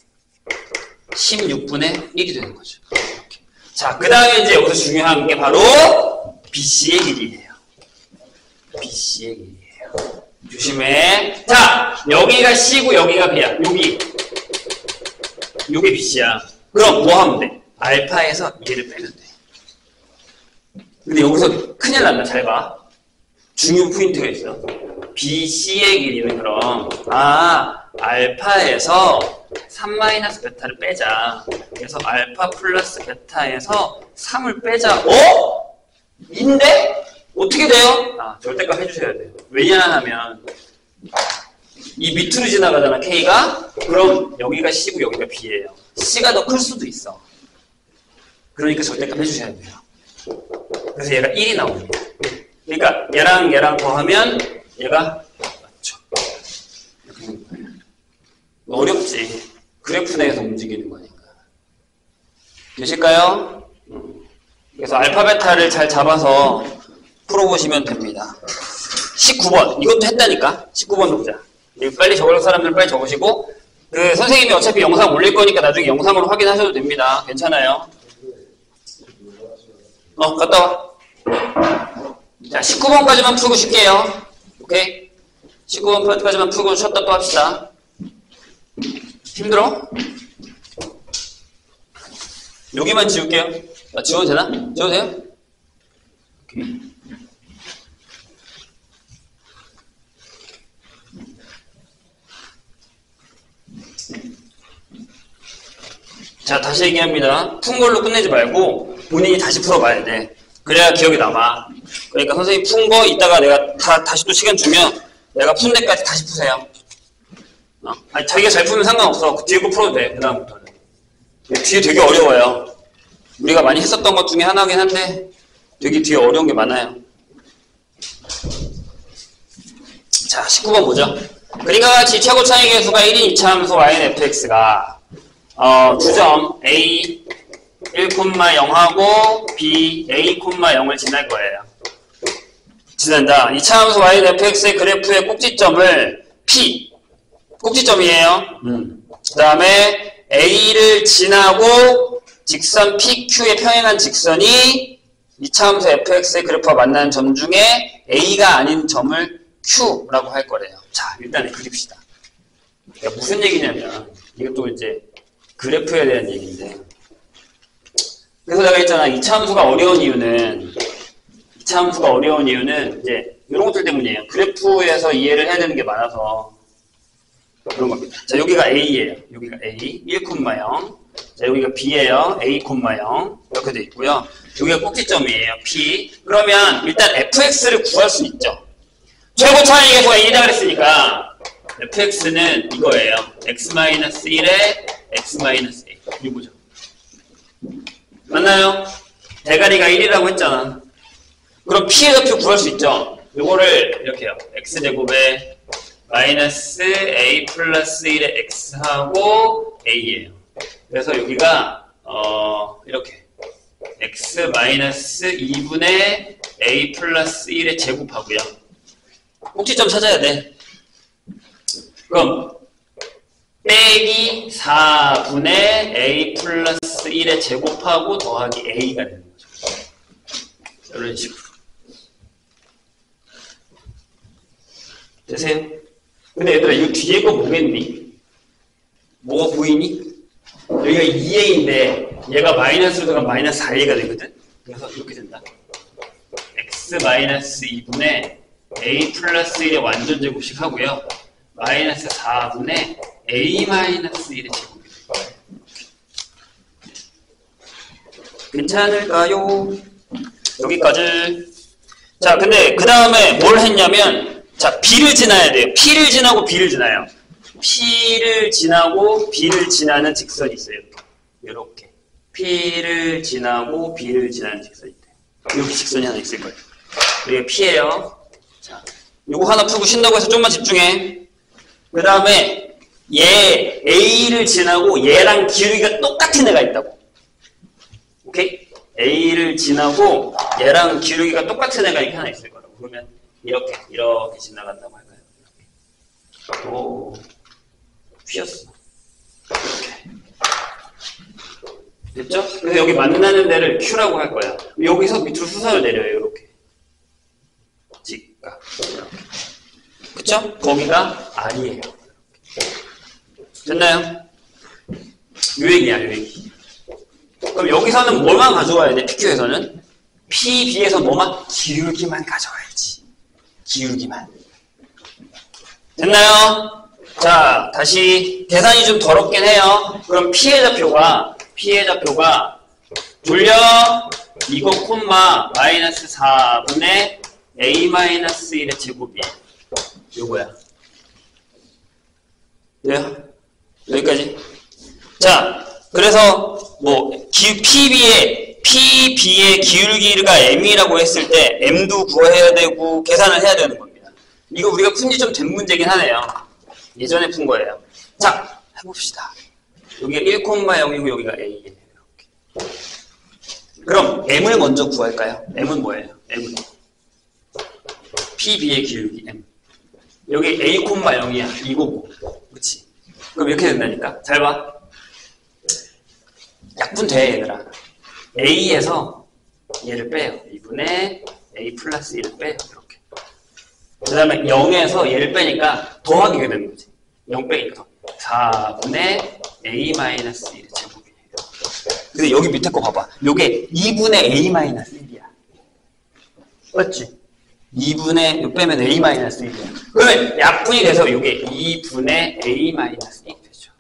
십육분의 일이 되는 거죠. 이렇게. 자, 그 다음에 이제 여기서 중요한 게 바로 비씨의 길이에요. 비씨의 길이에요. 조심해. 자, 여기가 C고 여기가 B야. 여기. 여기 비씨야. 그럼 뭐 하면 돼? 알파에서 얘를 빼면 돼. 근데 여기서 큰일 난다. 잘 봐. 중요 포인트가 있어. 비씨의 길이는 그럼 아, 알파에서 삼 마이너스 베타를 빼자. 그래서 알파 플러스 베타에서 삼을 빼자. 어? 인데? 어떻게 돼요? 아, 절대값 해주셔야 돼요. 왜냐하면 이 밑으로 지나가잖아, K가. 그럼 여기가 C고 여기가 B예요. C가 더 클 수도 있어. 그러니까 절대값 해주셔야 돼요. 그래서 얘가 일이 나옵니다. 그러니까 얘랑 얘랑 더하면 얘가 맞죠. 이렇게 되는 거예요. 어렵지. 그래프 내에서 움직이는 거니까. 되실까요? 그래서 알파 베타를 잘 잡아서 풀어보시면 됩니다. 십구 번. 이것도 했다니까. 십구 번 보자. 빨리 적을 사람들은 빨리 적으시고, 그 선생님이 어차피 영상 올릴 거니까 나중에 영상으로 확인하셔도 됩니다. 괜찮아요. 어, 갔다 와. 자, 십구 번까지만 풀고 쉴게요. 오케이? 십구 번 파트까지만 풀고 쉬었다 또 합시다. 힘들어? 여기만 지울게요. 아, 지워도 되나? 지워도 돼요? 오케이. 자, 다시 얘기합니다. 푼 걸로 끝내지 말고 본인이 다시 풀어봐야 돼. 그래야 기억이 남아. 그러니까 선생님 푼 거 이따가 내가 다, 다시 또 시간 주면 내가 푼 데까지 다시 푸세요. 어? 아니, 자기가 잘 풀면 상관없어. 그 뒤에 거 풀어도 돼. 그 다음부터는. 뒤에 되게 어려워요. 우리가 많이 했었던 것 중에 하나긴 한데 되게 뒤에 어려운 게 많아요. 자, 십구 번 보죠. 그림과 같이 최고 차이 계수가 일인 이차함수 y는 fx가 어, 주점 a 일, 영하고 b a, 영을 지날 거예요. 지난다. 이차함수 y는 fx의 그래프의 꼭지점을 p 꼭지점이에요. 음. 그 다음에 a를 지나고 직선 pq에 평행한 직선이 이차함수 fx의 그래프와 만나는 점 중에 a가 아닌 점을 q라고 할 거래요. 자, 일단 그립시다. 그러니까 무슨 얘기냐면 이것도 이제 그래프에 대한 얘기인데, 그래서 내가 했잖아. 이차함수가 어려운 이유는 이차함수가 어려운 이유는 이제 이런 것들 때문이에요. 그래프에서 이해를 해야 되는 게 많아서 그런 겁니다. 자, 여기가 a예요. 여기가 a 일, 영. 자, 여기가 b예요. a, 영. 이렇게 돼 있고요. 여기가 꼭지점이에요. p. 그러면 일단 fx를 구할 수 있죠. 최고 차이 계수가 일이라고 그랬으니까 fx는 이거예요. x-일에 x-a. 이거죠. 맞나요? 대가리가 일이라고 했잖아. 그럼 p의 좌표 구할 수 있죠. 요거를 이렇게 해요. x제곱에 마이너스 a 플러스 일의 x하고 a예요. 그래서 여기가 어 이렇게 x 마이너스 이분의 a 플러스 일의 제곱하고요. 꼭지점 찾아야 돼. 그럼 빼기 사분의 a 플러스 일의 제곱하고 더하기 a가 되는 거죠. 이런 식으로. 되세요? 근데 얘들아, 이 뒤에 거 뭐겠니? 뭐가 보이니? 여기가 이 에이인데 얘가 마이너스로 들어가면 마이너스 사 에이가 되거든? 그래서 이렇게 된다. x 마이너스 이분의 a 플러스 일의 완전 제곱씩 하고요. 마이너스 사분의 a 마이너스 일의 제곱이 돼요. 괜찮을까요? 여기까지. 자, 근데 그 다음에 뭘 했냐면, 자, b를 지나야 돼요. p를 지나고 b를 지나요. p를 지나고 b를 지나는 직선이 있어요. 이렇게. p를 지나고 b를 지나는 직선이 있대요. 이렇게 직선이 하나 있을 거예요. 이게 p예요. 자, 요거 하나 풀고 쉰다고 해서 좀만 집중해. 그 다음에 얘 a를 지나고 얘랑 기울기가 똑같은 애가 있다고. 오케이? a를 지나고 얘랑 기울기가 똑같은 애가 이렇게 하나 있을 거라고. 그러면 이렇게 이렇게 지나간다고 할까요? 이렇게. 오, 휘었어. 이렇게. 됐죠? 그래서 여기 만나는 데를 Q라고 할 거야. 여기서 밑으로 수선을 내려요. 이렇게. 직각. 이렇게. 그쵸? 거기가 R이에요. 됐나요? 요 얘기야, 요 얘기. 그럼 여기서는 뭐만 가져와야 돼? 피큐에서는? 피, 비에서 뭐만? 기울기만 가져와야지. 기울기만. 됐나요? 자, 다시 계산이 좀 더럽긴 해요. 그럼 P의 좌표가 P의 좌표가 돌려 이거 콤마 마이너스 사분의 a 마이너스 일의 제곱이 요거야. 돼요? 여기까지. 자, 그래서 뭐 기, 피비의 피비의 기울기가 m이라고 했을 때 m도 구해야 되고 계산을 해야 되는 겁니다. 이거 우리가 푼 지 좀 된 문제긴 하네요. 예전에 푼 거예요. 자, 해봅시다. 여기가 일, 영이고 여기가 a예요. 이렇게. 그럼 m을 먼저 구할까요? m은 뭐예요? m은 피비의 기울기 m. 여기 a, 영이야. 이거고. 그치? 그럼 이렇게 된다니까? 잘 봐. 약분돼, 얘들아. a에서 얘를 빼요. 이분의 a 플러스 일을 빼요. 이렇게. 그 다음에 영에서 얘를 빼니까 더하기가 되는 거지. 영 빼니까 사분의 a 마이너스 일의 제곱이에요. 근데 여기 밑에 거 봐봐. 요게 이분의 a 마이너스 일이야. 맞지? 이분의 요 빼면 a 마이너스 일이야. 그러면 약분이 돼서 요게 이분의 a 마이너스 일이 되죠.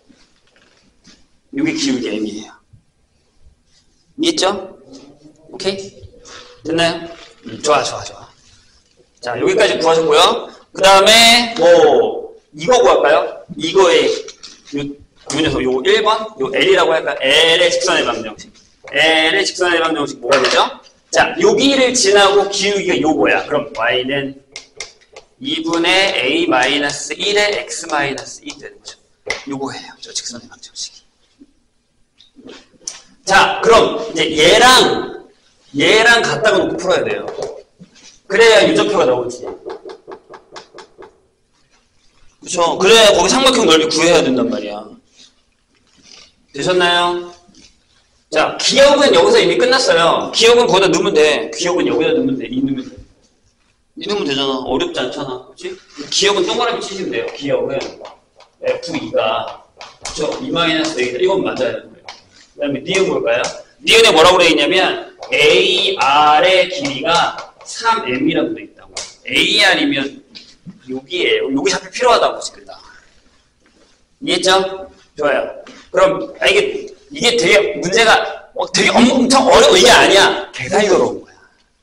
요게 기울기 m이에요. 있죠? 오케이? 됐나요? 음, 좋아, 좋아, 좋아. 자, 여기까지 구하셨고요. 그 다음에, 뭐, 이거 구할까요? 이거의, 요, 요 녀석, 요 일 번? 요 L이라고 할까요? L의 직선의 방정식. L의 직선의 방정식 뭐가 되죠? 자, 여기를 지나고 기울기가 요거야. 그럼 Y는 이분의 A 마이너스 일의 X 마이너스 일 되는 거죠. 요거예요. 저 직선의 방정식이. 자, 그럼 이제 얘랑, 얘랑 갖다가 놓고 풀어야 돼요. 그래야 유적표가 나오지. 그쵸? 그래야 거기 삼각형 넓이 구해야 된단 말이야. 되셨나요? 자, 기억은 여기서 이미 끝났어요. 기억은 거기다 넣으면 돼. 기억은 여기다 넣으면 돼. 이 넣으면 돼. 이 넣으면 되잖아. 어렵지 않잖아. 그치? 기억은 동그라미 치시면 돼요. 기억은 에프 이가 그쵸? 이 마이너스 에이다. 이건 맞아요. 그 다음에 니은 볼까요? 니은에 뭐라고 되어 있냐면 에이알의 길이가 삼 엠이라고 되어 있다고. 에이알이면 여기에요. 여기 잡히 필요하다고 지금. 이해했죠? 좋아요. 그럼 아, 이게 이게 되게 문제가 어, 되게 엄청 어려워 이게 아니야. 대단히 어려운 거야.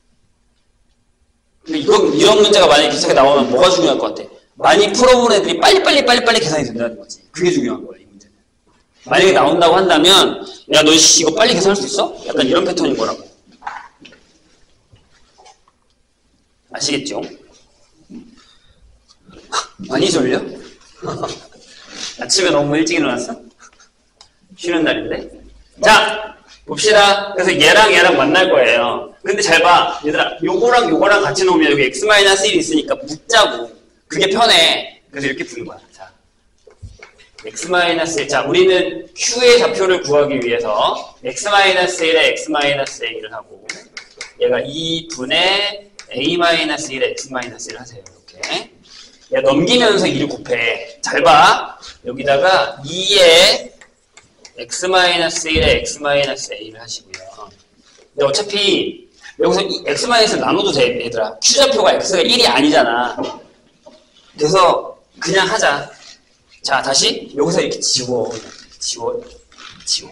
근데 이건 이런 문제가 만약에 비슷하게 나오면 뭐가 중요할 것 같아? 많이 풀어본 애들이 빨리빨리 빨리빨리 계산이 된다는 거지. 그게 중요한 거야 이 문제는. 만약에 나온다고 한다면 야 너 이거 빨리 계산할 수 있어? 약간 이런 패턴인 거라고. 아시겠죠? 많이 졸려? 아침에 너무 일찍 일어났어? 쉬는 날인데? 자, 봅시다. 그래서 얘랑 얘랑 만날 거예요. 근데 잘 봐. 얘들아, 요거랑 요거랑 같이 놓으면 여기 엑스 마이너스 일이 있으니까 묶자고. 그게 편해. 그래서 이렇게 푸는 거야. 자, 엑스 마이너스 일. 자, 우리는 Q의 좌표를 구하기 위해서 엑스 마이너스 일에 엑스 마이너스 일을 하고 얘가 이 분의 A 마이너스 일에 X 마이너스 일 하세요. 이렇게. 야, 넘기면서 이를 곱해. 잘 봐. 여기다가 이에 X 마이너스 일에 X 마이너스 A를 하시고요. 근데 어차피 여기서 이 X 마이너스 나눠도 돼, 얘들아. Q좌표가 X가 일이 아니잖아. 그래서 그냥 하자. 자, 다시 여기서 이렇게 지워. 지워. 지워.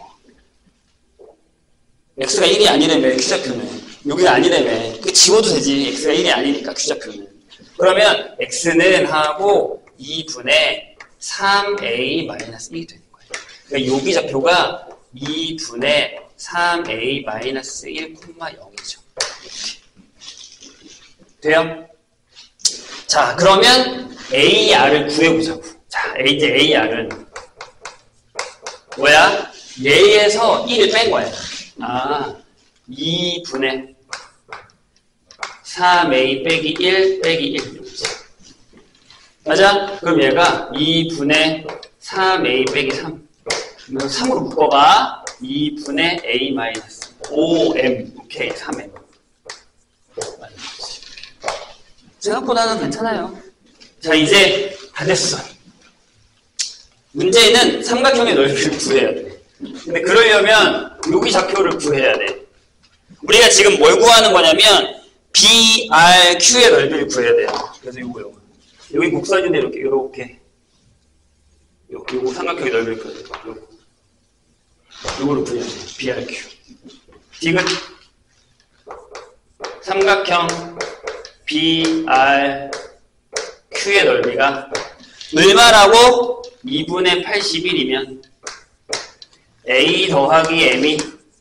X가 일이 아니라며, Q좌표는. 여기가 아니라며. 그 지워도 되지. X가 일이 아니니까, Q좌표는. 그러면 X는 하고 이 분의 삼 에이 마이너스 일이 되는 거예요. 그러니까 여기 좌표가 이 분의 삼 에이 마이너스 일, 영이죠. 돼요? 자, 그러면 에이알을 구해보자고. 자, 이제 에이알은 뭐야? 얘에서 일을 뺀 거야. 아, 이 분의 삼 에이 빼기 일 빼기 일. 맞아? 그럼 얘가 이 분의 삼 에이 빼기 삼. 그럼 삼으로 묶어봐. 이 분의 A 마이너스 오 엠. 오케이, 삼 엠. 생각보다는 괜찮아요. 자, 이제 다 됐어. 문제는 삼각형의 넓이를 구해야 돼. 근데 그러려면 여기 좌표를 구해야 돼. 우리가 지금 뭘 구하는 거냐면 비 알 큐의 넓이를 구해야 돼요. 그래서 요거 요거. 여기 곡선인데 이렇게 이렇게 요, 요거 삼각형의 넓이를 구해야 돼요. 요거. 요거를 구해야 돼요. 비 알 큐. 디귿 삼각형 비 알 큐의 넓이가 얼마라고? 이 분의 팔십일이면 A 더하기 M이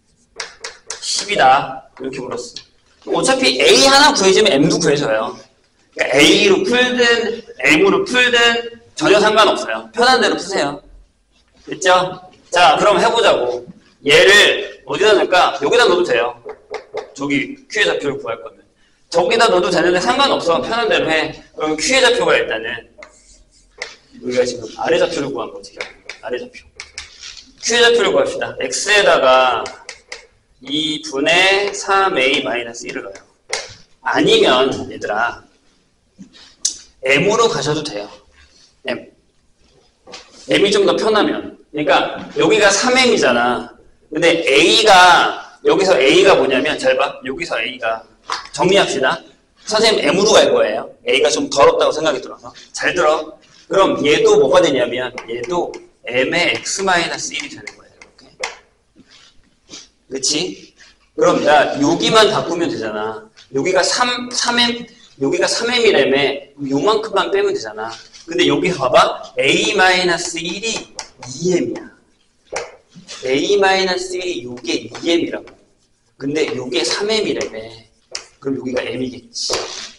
십이다. 이렇게 물었어. 어차피 A 하나 구해주면 M도 구해줘요. 그러니까 A로 풀든 M으로 풀든 전혀 상관없어요. 편한 대로 푸세요. 됐죠? 자, 그럼 해보자고. 얘를 어디다 넣을까? 여기다 넣어도 돼요. 저기 Q의 좌표를 구할 거면. 저기다 넣어도 되는데 상관없어. 편한 대로 해. 그럼 Q의 좌표가 일단은 우리가 지금 아래 좌표를 구한 거지. 아래 좌표. Q의 좌표를 구합시다. X에다가 이 분의 삼 에이 마이너스 일을 넣어요. 아니면 얘들아 M으로 가셔도 돼요. M. M이 좀 더 편하면. 그러니까 여기가 삼 엠이잖아. 근데 A가 여기서 A가 뭐냐면 잘 봐. 여기서 A가 정리합시다. 선생님 M으로 갈 거예요. A가 좀 더럽다고 생각이 들어서. 잘 들어. 그럼 얘도 뭐가 되냐면 얘도 M의 X 마이너스 일이 되는 거예요. 이렇게. 그치? 그럼 야 여기만 바꾸면 되잖아. 여기가 삼, 삼 엠, 여기가 삼 엠이라며 요만큼만 빼면 되잖아. 근데 여기 봐봐. 에이 마이너스 일이 이 엠이야. 에이 마이너스 일이 요게 이 엠이라고. 근데 요게 삼 엠이라며. 그럼 여기가 M이겠지.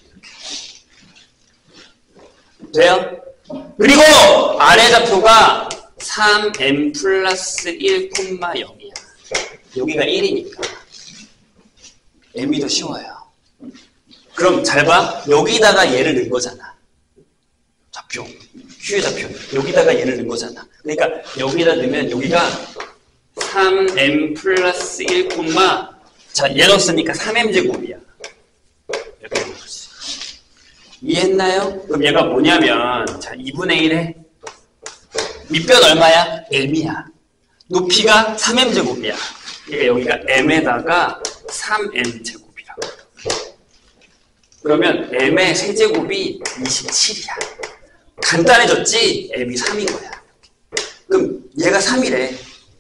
돼요? 그리고 아래 좌표가 삼 엠 플러스 일, 영이야. 여기가 일이니까 M이 더 쉬워요. 그럼 잘 봐. 여기다가 얘를 넣은 거잖아. 좌표. Q의 좌표. 여기다가 얘를 넣은 거잖아. 그러니까 여기다 넣으면 여기가 삼 엠 플러스 일, 자, 얘 넣었으니까 삼 엠 제곱이야. 이렇게 되는 거지. 이해했나요? 그럼 얘가 뭐냐면, 자, 이분의 일에 밑변 얼마야? M이야. 높이가 삼 엠 제곱이야. 그러니까 여기가 M에다가 삼 엠 제곱이라고. 그러면 M의 세제곱이 이십칠이야. 간단해졌지? M이 삼인 거야. 그럼 얘가 삼이래.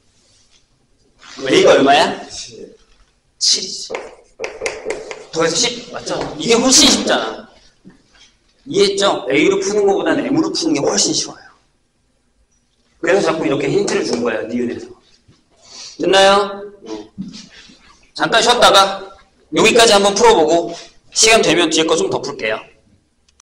A가 얼마야? 칠이지. 더해서 십, 맞죠? 이게 훨씬 쉽잖아. 이해했죠? A로 푸는 것보다는 M으로 푸는 게 훨씬 쉬워요. 그래서 자꾸 이렇게 힌트를 준 거야, 니은에서. 됐나요? 잠깐 쉬었다가 여기까지 한번 풀어보고 시간 되면 뒤에 거 좀 더 풀게요.